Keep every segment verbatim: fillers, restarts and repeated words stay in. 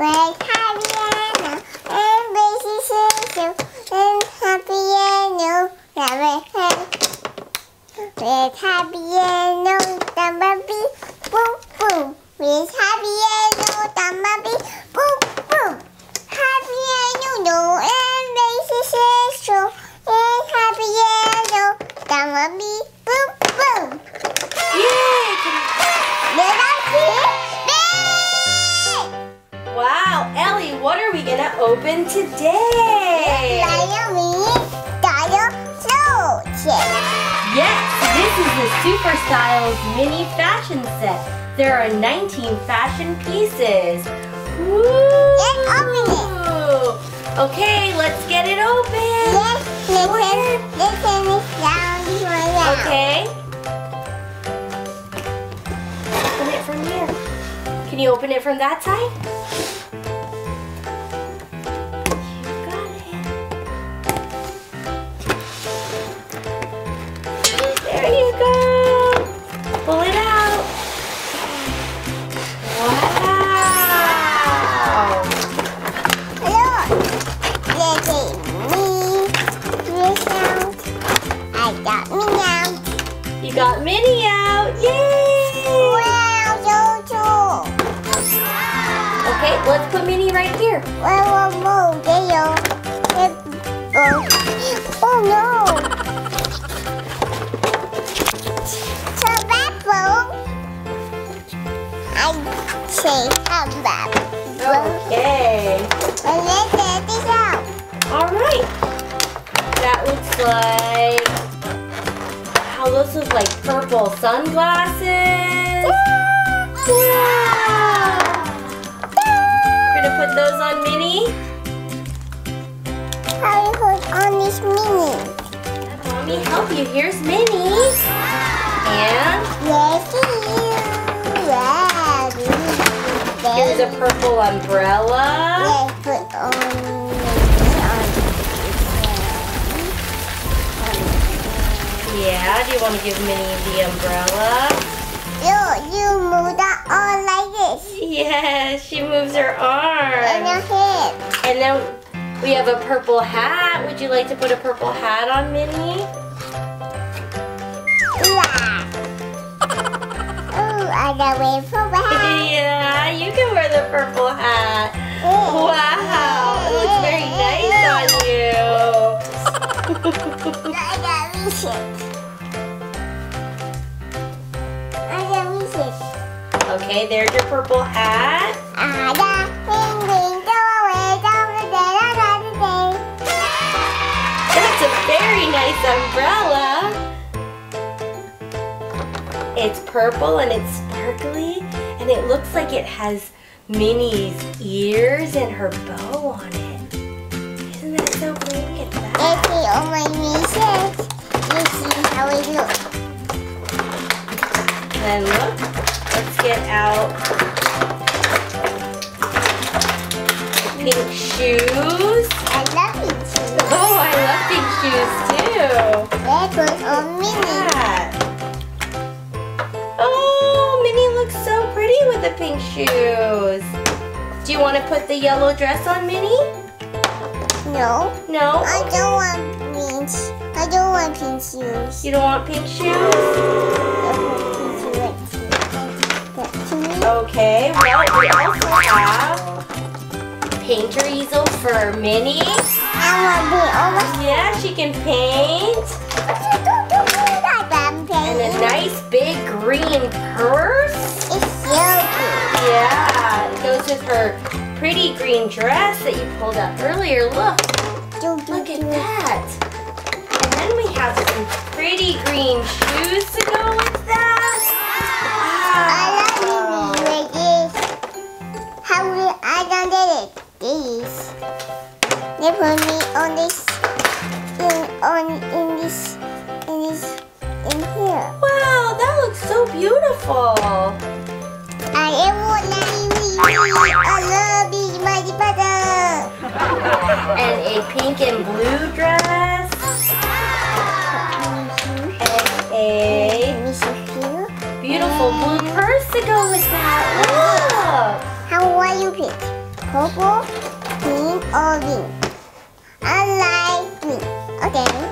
With happy and and busy season and happy and no never had. With happy and no bumblebee, boom boom. With happy and no bumblebee, boom boom. Happy and no no and busy season and happy and no bumblebee, boom boom. Yay! Did I see? Wow, Ellie, what are we gonna open today? Yes, this is the Super Styles Mini fashion set. There are nineteen fashion pieces. Woo! Let's open it. Okay, let's get it open. Let's listen, listen this sound right now. Okay. Open it from here. Can you open it from that side? There you go. Pull it out. Wow. Look. Look at me. This out. I got me out. You got Minnie out. Yay. Wow, so cool. Okay, let's put Minnie right here. Whoa, whoa, whoa. There you go. Oh no. I say come back. Okay. And let's get this out. Alright. That looks like... Wow, those look like purple sunglasses. Wow. We're gonna put those on Minnie. How do you put on this Minnie? Let me help you. Here's Minnie. And Yes, you. here's a purple umbrella. Let's put on Yeah, do you want to give Minnie the umbrella? You, you move that arm like this. Yes, she moves her arm. And your head. And then we have a purple hat. Would you like to put a purple hat on Minnie? Yeah. Oh, I got a purple hat. Yeah, you can wear the purple hat. Wow, it looks very nice on you. I got reset. I got reset. Okay, there's your purple hat. I got ring ring go away down the day down the day. That's a very nice umbrella. It's purple and it's sparkly and it looks like it has Minnie's ears and her bow on it. Isn't that so pretty? Look at that. Let's see all my reset. Let's see how it looks. Then look, let's get out the pink shoes. I love pink shoes. Oh, I love pink shoes too. Let's put on Minnie. Yeah. Oh, Minnie looks so pretty with the pink shoes. Do you want to put the yellow dress on Minnie? No. No? I don't want pink. I don't want pink shoes. You don't want pink shoes? I want pink shoes. That to me. Okay, well, we also have painter easel for Minnie. I want to be almost. Yeah, she can paint. And a nice big green purse. It's so cute. Yeah, it goes with her pretty green dress that you pulled up earlier. Look, look at that. And then we have some pretty green shoes to go with that. I love Minnie like this. How will I done did it? This. They put me on this. In on in this in this in here. Wow, that looks so beautiful. I am one I love you, my brother. And a pink and blue dress. And a beautiful blue purse to go with that. Look. How will you pick? purple, pink, orange. I like green. Okay.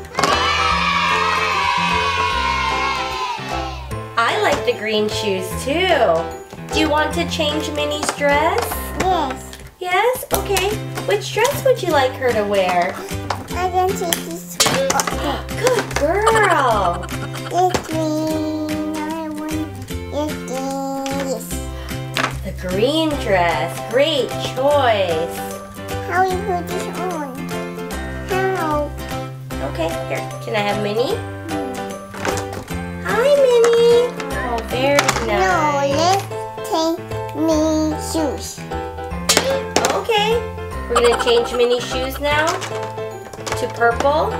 I like the green shoes too. Do you want to change Minnie's dress? Yes. Yes? Okay. Which dress would you like her to wear? I can take this. Okay. Good girl. This green. I want this green. Yes. The green dress. Great choice. How you put this on? How? Okay, here. Can I have Minnie? Hi, Minnie. Oh, very No, nice. let's take me shoes. Okay. We're going to change Minnie's shoes now to purple.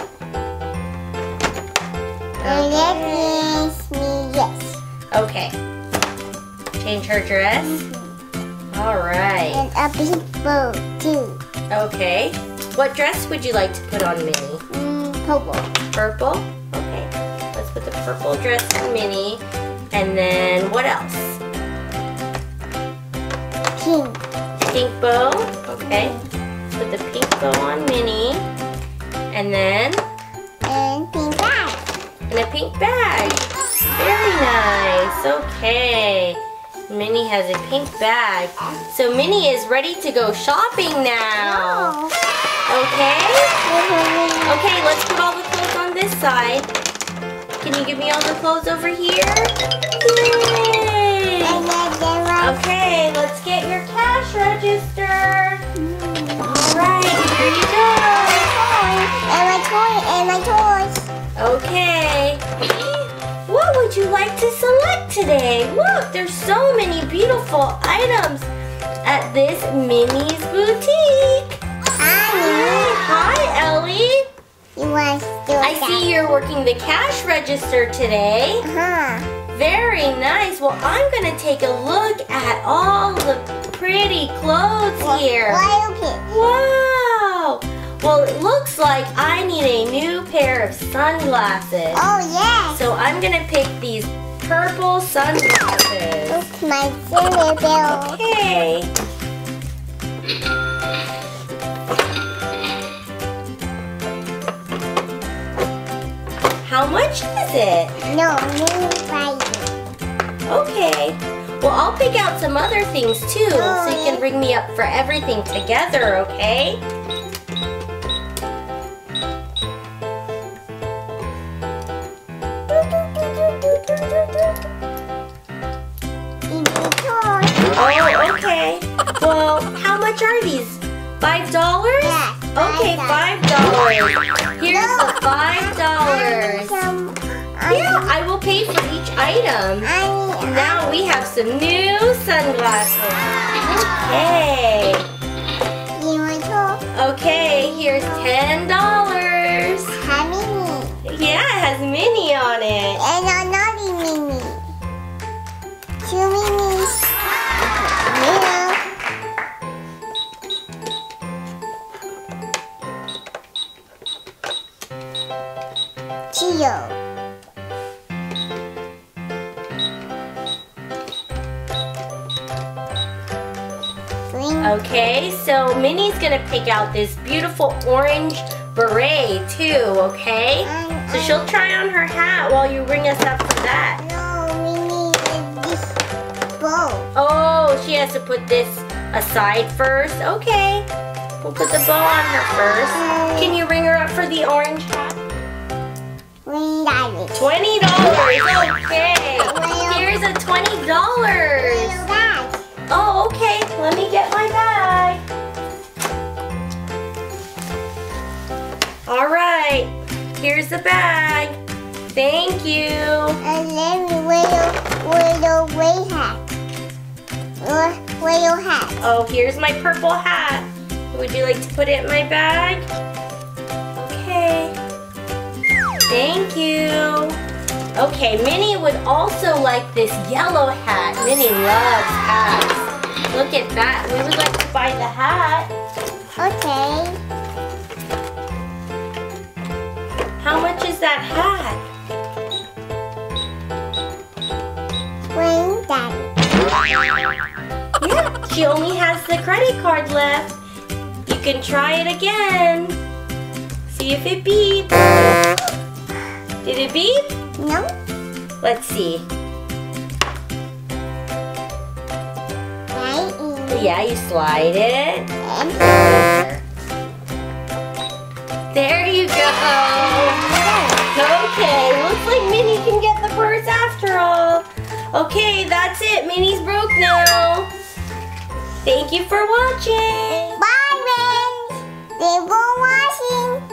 And let's me yes. Okay. Change her dress. All right. And a pink bow too. Okay. What dress would you like to put on Minnie? Mm, purple. Purple? Okay. Let's put the purple dress on Minnie. And then what else? Pink. Pink bow. Okay. Let's put the pink bow on Minnie. And then And pink bag. and a pink bag. Very nice. Okay. Minnie has a pink bag. So Minnie is ready to go shopping now. No. Okay? Okay, let's put all the clothes on this side. Can you give me all the clothes over here? Yay! And then there was Okay, let's get your cash register. Alright, here you go. and my toy and my toys. Okay. What would you like to select today? Look, there's so many beautiful items at this Minnie's boutique. Hi. Hi, Ellie. You want to do I that? see you're working the cash register today. Uh-huh. Very nice. Well, I'm going to take a look at all the pretty clothes here. Why okay? Wow. Well, it looks like I need a new pair of sunglasses. Oh yes. So I'm going to pick these purple sunglasses. It's my silver bell. Okay. How much is it? No, new price. Okay. Well, I'll pick out some other things too, so you can bring me up for everything together, okay? Oh, okay. Well, how much are these? Five dollars? Yeah, Okay, five dollars. Here's the five dollars. Yeah, I will pay for each item. Now we have some new sunglasses. Okay. Okay, here's ten dollars. Yeah, it has Minnie on it. And another mini. Two minis. Yeah. Chio. Green. Okay, so Minnie's gonna pick out this beautiful orange beret too, okay? And So she'll try on her hat while you bring us up for that. No, mini is this bow. Oh, she has to put this aside first. Okay, we'll put the bow on her first. Can you ring her up for the orange hat? Green diamond. twenty dollars, okay. Here's a twenty dollars. Little bag. Oh, okay, let me get my bag. All right, here's the bag. Thank you. And then little, little gray hat. Little, little hat. Oh, here's my purple hat. Would you like to put it in my bag? Okay. Thank you. Okay, Minnie would also like this yellow hat. Minnie loves hats. Look at that. We would like to buy the hat. Okay. How much is that hat? Green diamond. Yeah, She only has the credit card left. You can try it again. See if it beeps. Did it beep? No. Let's see. Right in. Yeah, you slide it. And There you go. Okay, looks like Minnie can get the purse after all. Okay, that's it. Minnie's broke now. Thank you for watching. bye, friends. Thanks for watching.